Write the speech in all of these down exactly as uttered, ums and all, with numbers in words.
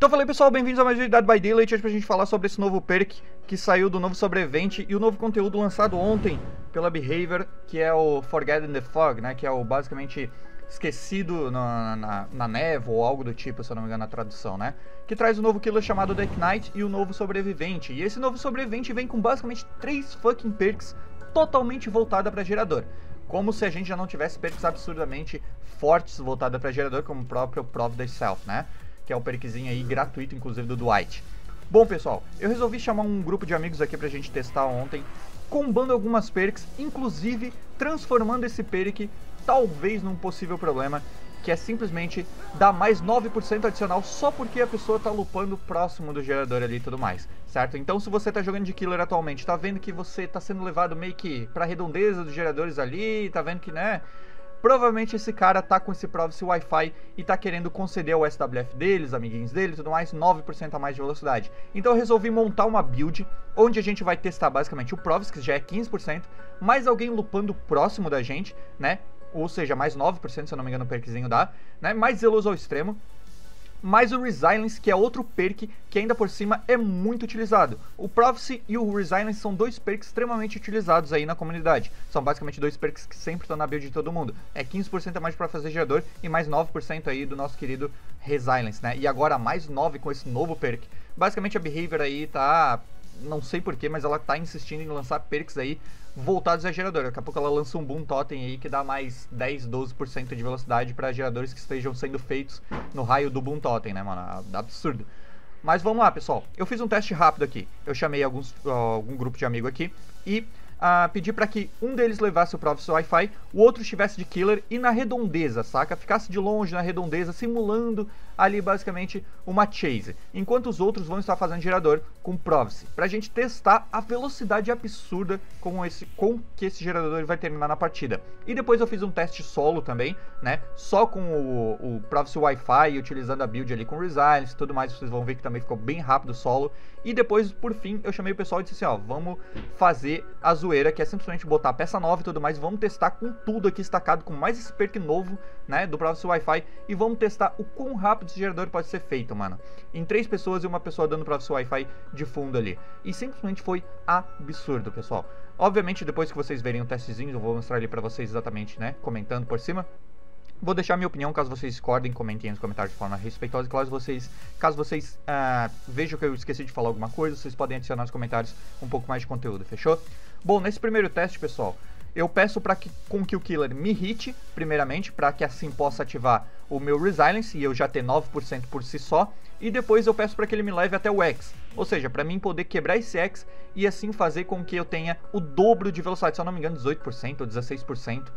Então falei pessoal, bem-vindos a mais um vídeo Dead by Daylight. Hoje pra gente falar sobre esse novo perk que saiu do novo sobrevivente e o novo conteúdo lançado ontem pela Behavior, que é o Forgotten the Fog, né? Que é o basicamente esquecido na, na, na névoa ou algo do tipo, se eu não me engano na tradução, né? Que traz o novo killer chamado The Knight e o novo sobrevivente. E esse novo sobrevivente vem com basicamente três fucking perks totalmente voltada pra gerador. Como se a gente já não tivesse perks absurdamente fortes voltada pra gerador, como o próprio Prov the Self, né? Que é o perkzinho aí gratuito, inclusive do Dwight. Bom pessoal, eu resolvi chamar um grupo de amigos aqui pra gente testar ontem, combando algumas perks, inclusive transformando esse perk talvez num possível problema, que é simplesmente dar mais nove por cento adicional só porque a pessoa tá lupando próximo do gerador ali e tudo mais, certo? Então se você tá jogando de killer atualmente, tá vendo que você tá sendo levado meio que pra redondeza dos geradores ali, tá vendo que, né... Provavelmente esse cara tá com esse Provice Wi-Fi e tá querendo conceder ao S W F deles, amiguinhos dele e tudo mais, nove por cento a mais de velocidade. Então eu resolvi montar uma build onde a gente vai testar basicamente o Provice, que já é quinze por cento, mais alguém lupando próximo da gente, né? Ou seja, mais nove por cento, se eu não me engano o perkzinho dá, né? Mais zeloso ao extremo. Mais o Resilience, que é outro perk que ainda por cima é muito utilizado. O Prophecy e o Resilience são dois perks extremamente utilizados aí na comunidade. São basicamente dois perks que sempre estão na build de todo mundo. É quinze por cento a mais para fazer gerador e mais nove por cento aí do nosso querido Resilience, né? E agora mais nove com esse novo perk. Basicamente a Behavior aí tá... não sei porquê, mas ela tá insistindo em lançar perks aí voltados a gerador. Daqui a pouco ela lança um Boom Totem aí que dá mais dez, doze por cento de velocidade para geradores que estejam sendo feitos no raio do Boom Totem, né, mano? Absurdo. Mas vamos lá, pessoal. Eu fiz um teste rápido aqui. Eu chamei alguns, uh, algum grupo de amigo aqui e uh, pedi para que um deles levasse o Prophecy Wi-Fi, o outro estivesse de killer e na redondeza, saca? Ficasse de longe na redondeza, simulando ali basicamente uma chase, enquanto os outros vão estar fazendo gerador com Prophecy, pra gente testar a velocidade absurda com, esse, com que esse gerador vai terminar na partida. E depois eu fiz um teste solo também, né, só com o, o Prophecy Wi-Fi, utilizando a build ali com Resilience e tudo mais, vocês vão ver que também ficou bem rápido solo. E depois, por fim, eu chamei o pessoal e disse assim, ó, vamos fazer a zoeira, que é simplesmente botar a peça nova e tudo mais, vamos testar com tudo aqui estacado, com mais esse perk novo, né, do Prophecy Wi-Fi, e vamos testar o quão rápido esse gerador pode ser feito, mano. Em três pessoas e uma pessoa dando Prophecy Wi-Fi de fundo ali. E simplesmente foi absurdo, pessoal. Obviamente, depois que vocês verem o testezinho, eu vou mostrar ali pra vocês exatamente, né, comentando por cima. Vou deixar minha opinião, caso vocês discordem, comentem nos comentários de forma respeitosa. E claro, vocês, caso vocês uh, vejam que eu esqueci de falar alguma coisa, vocês podem adicionar nos comentários um pouco mais de conteúdo, fechou? Bom, nesse primeiro teste, pessoal, eu peço para que com que o killer me hite, primeiramente, para que assim possa ativar o meu Resilience e eu já ter nove por cento por si só. E depois eu peço para que ele me leve até o X, ou seja, para mim poder quebrar esse X e assim fazer com que eu tenha o dobro de velocidade, se eu não me engano dezoito por cento ou dezesseis por cento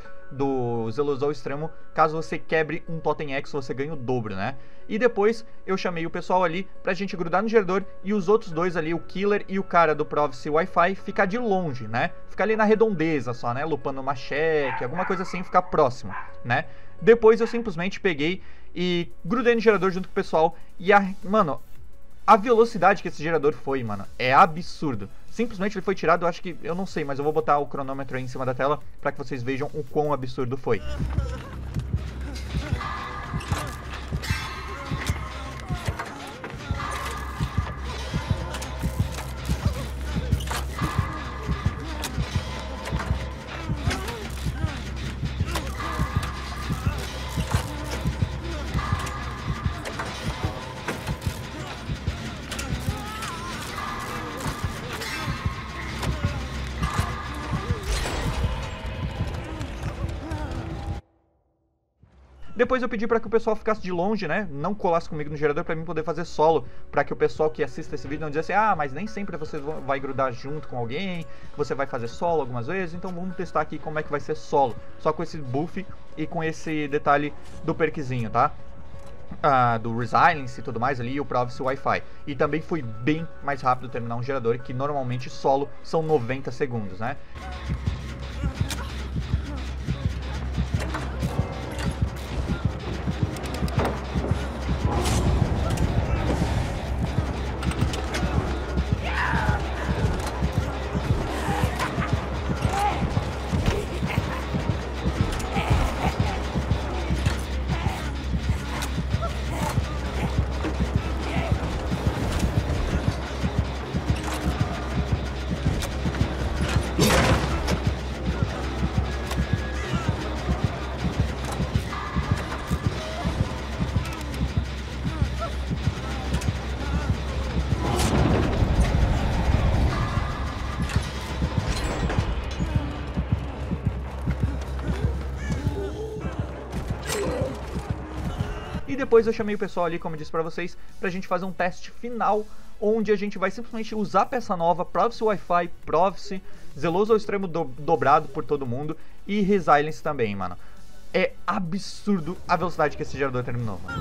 do zeloso ao extremo. Caso você quebre um Totem X, você ganha o dobro, né? E depois eu chamei o pessoal ali pra gente grudar no gerador e os outros dois ali, o killer e o cara do Prophecy Wi-Fi, ficar de longe, né? Ficar ali na redondeza só, né? Lupando uma cheque, alguma coisa assim, ficar próximo, né? Depois eu simplesmente peguei e grudei no gerador junto com o pessoal e, a, mano, a velocidade que esse gerador foi, mano, é absurdo. Simplesmente ele foi tirado, eu acho que, eu não sei, mas eu vou botar o cronômetro aí em cima da tela pra que vocês vejam o quão absurdo foi. Depois eu pedi para que o pessoal ficasse de longe, né, não colasse comigo no gerador para mim poder fazer solo, para que o pessoal que assista esse vídeo não dissesse, ah, mas nem sempre você vai grudar junto com alguém, você vai fazer solo algumas vezes, então vamos testar aqui como é que vai ser solo, só com esse buff e com esse detalhe do perkzinho, tá? Ah, do Resilience e tudo mais ali, e o Prophecy Wi-Fi. E também foi bem mais rápido terminar um gerador, que normalmente solo são noventa segundos, né? depois eu chamei o pessoal ali, como eu disse pra vocês, pra gente fazer um teste final, onde a gente vai simplesmente usar a peça nova, Prophecy Wi-Fi, Prophecy, Zeloso ao extremo do, dobrado por todo mundo e Resilience também, mano. É absurdo a velocidade que esse gerador terminou, mano.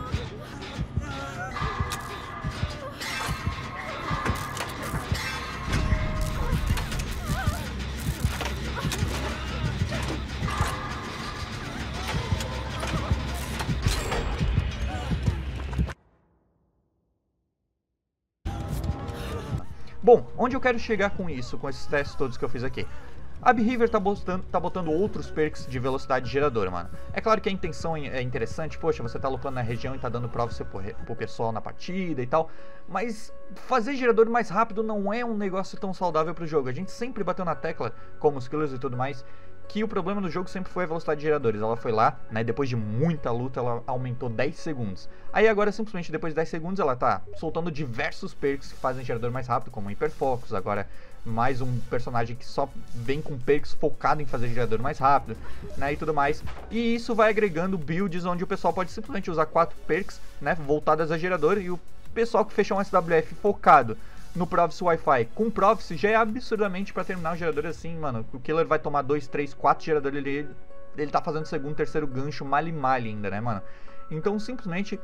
Bom, onde eu quero chegar com isso, com esses testes todos que eu fiz aqui? A Behavior tá botando, tá botando outros perks de velocidade geradora, mano. É claro que a intenção é interessante, poxa, você tá lupando na região e tá dando Prophecy pro, pro pessoal na partida e tal, mas fazer gerador mais rápido não é um negócio tão saudável pro jogo. A gente sempre bateu na tecla, como os killers e tudo mais, que o problema do jogo sempre foi a velocidade de geradores. Ela foi lá, né, depois de muita luta, ela aumentou dez segundos. Aí agora, simplesmente, depois de dez segundos, ela tá soltando diversos perks que fazem gerador mais rápido, como o Hyperfocus, agora mais um personagem que só vem com perks focado em fazer gerador mais rápido, né, e tudo mais. E isso vai agregando builds onde o pessoal pode simplesmente usar quatro perks, né, voltadas a gerador, e o pessoal que fechou um S W F focado no Prophecy Wi-Fi com Prophecy já é absurdamente pra terminar o gerador assim, mano. O killer vai tomar dois, três, quatro geradores, ele, ele tá fazendo segundo, terceiro gancho, male male ainda, né, mano? Então, simplesmente,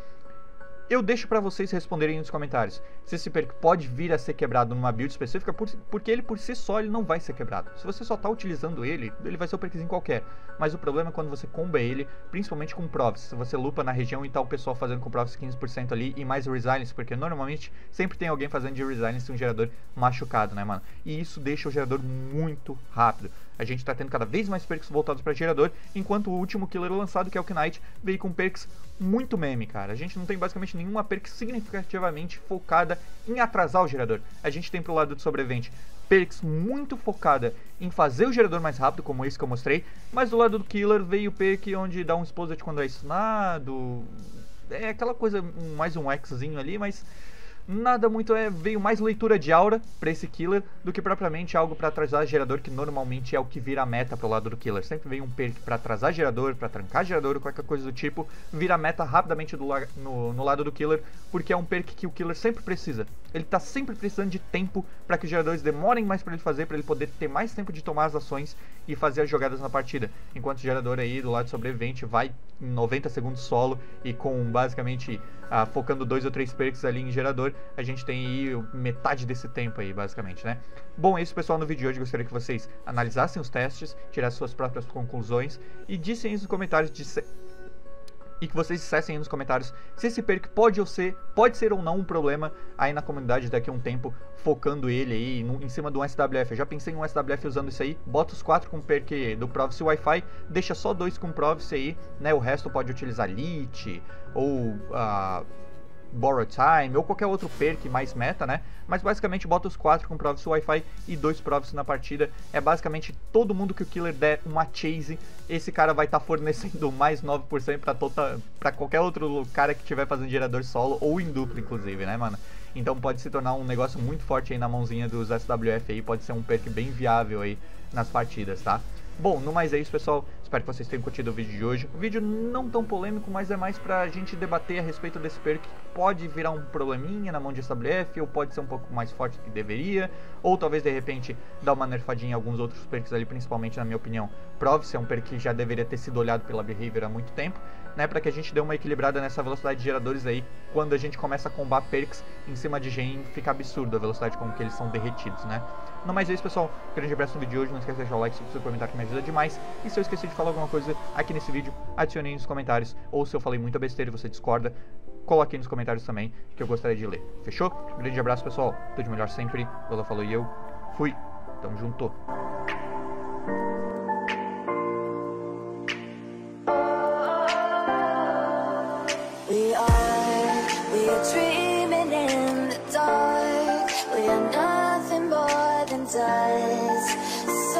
eu deixo pra vocês responderem nos comentários se esse perk pode vir a ser quebrado numa build específica, por, porque ele por si só ele não vai ser quebrado. Se você só tá utilizando ele, ele vai ser um perkzinho qualquer. Mas o problema é quando você comba ele, principalmente com Prophecy. Se você lupa na região e tá o pessoal fazendo com Prophecy quinze por cento ali e mais Resilience, porque normalmente sempre tem alguém fazendo de Resilience um gerador machucado, né, mano? E isso deixa o gerador muito rápido. A gente tá tendo cada vez mais perks voltados para gerador, enquanto o último killer lançado, que é o Knight, veio com perks muito meme, cara. A gente não tem basicamente nenhuma perk significativamente focada em atrasar o gerador. A gente tem pro lado do sobrevivente perks muito focada em fazer o gerador mais rápido, como esse que eu mostrei, mas do lado do killer veio perk onde dá um exposed quando é stunado. É aquela coisa, mais um Xzinho ali, mas nada muito, é, veio mais leitura de aura pra esse killer do que propriamente algo pra atrasar gerador, que normalmente é o que vira a meta pro lado do killer. Sempre vem um perk pra atrasar gerador, pra trancar gerador, qualquer coisa do tipo, vira a meta rapidamente do la no, no lado do killer, porque é um perk que o killer sempre precisa. Ele tá sempre precisando de tempo pra que os geradores demorem mais pra ele fazer, pra ele poder ter mais tempo de tomar as ações e fazer as jogadas na partida. Enquanto o gerador aí do lado sobrevivente vai em noventa segundos solo e com basicamente ah, focando dois ou três perks ali em gerador, a gente tem aí metade desse tempo aí, basicamente, né? Bom, é isso, pessoal, no vídeo de hoje. Gostaria que vocês analisassem os testes, tirassem suas próprias conclusões e dissem aí nos comentários de se... e que vocês dissessem aí nos comentários se esse perk pode ou ser, pode ser ou não um problema aí na comunidade daqui a um tempo, focando ele aí no, em cima do S W F. Eu já pensei em um S W F usando isso aí, bota os quatro com perk do Prophecy Wi-Fi, deixa só dois com Prophecy aí, né? O resto pode utilizar Lich ou uh, Borrow Time ou qualquer outro perk mais meta, né? Mas basicamente bota os quatro com Prophecy Wi-Fi e dois Prophecy na partida. É basicamente todo mundo que o killer der uma chase, esse cara vai estar tá fornecendo mais nove por cento pra, tota, pra qualquer outro cara que estiver fazendo gerador solo ou em dupla, inclusive, né, mano? Então pode se tornar um negócio muito forte aí na mãozinha dos S W F aí, pode ser um perk bem viável aí nas partidas, tá? Bom, no mais é isso, pessoal. Espero que vocês tenham curtido o vídeo de hoje. O vídeo não tão polêmico, mas é mais pra gente debater a respeito desse perk que pode virar um probleminha na mão de S W F, ou pode ser um pouco mais forte do que deveria, ou talvez de repente dar uma nerfadinha em alguns outros perks ali, principalmente na minha opinião. Prophecy é um perk que já deveria ter sido olhado pela Behavior há muito tempo, né, pra que a gente dê uma equilibrada nessa velocidade de geradores aí, quando a gente começa a combar perks em cima de gen, fica absurdo a velocidade com que eles são derretidos, né. Não mais é isso, pessoal. Grande abraço no vídeo de hoje. Não esqueça de deixar o like, se você comentar, que me ajuda demais. E se eu esqueci de falar alguma coisa aqui nesse vídeo, adicione aí nos comentários. Ou se eu falei muita besteira e você discorda, coloque aí nos comentários também, que eu gostaria de ler. Fechou? Grande abraço, pessoal. Tudo de melhor sempre. Lola falou e eu fui. Tamo junto. We are, we are dreaming in the dark. We are nothing more than dust.